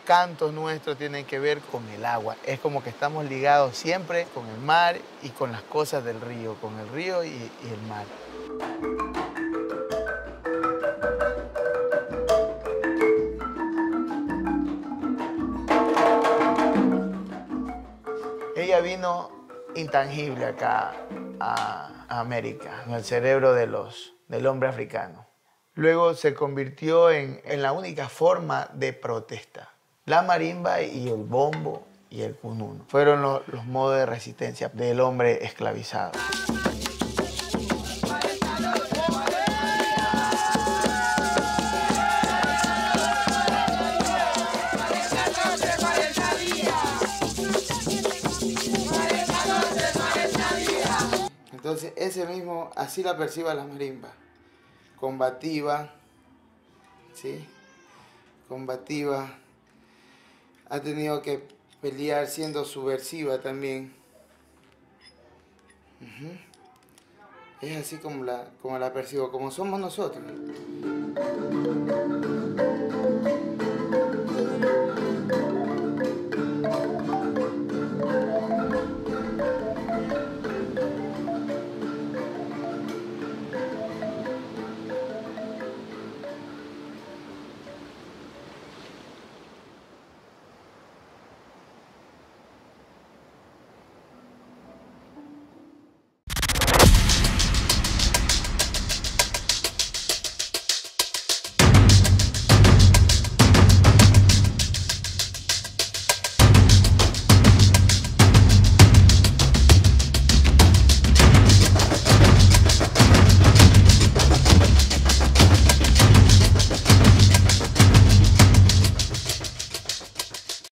cantos nuestros tienen que ver con el agua. Es como que estamos ligados siempre con el mar y con las cosas del río, con el río y el mar. Ella vino intangible acá a América, en el cerebro del hombre africano. Luego se convirtió en la única forma de protesta. La marimba y el bombo y el cunún fueron los modos de resistencia del hombre esclavizado. Entonces, ese mismo, así la percibe la marimba. Combativa, ¿sí? Combativa. Ha tenido que pelear siendo subversiva también. Es así como la percibo, como somos nosotros.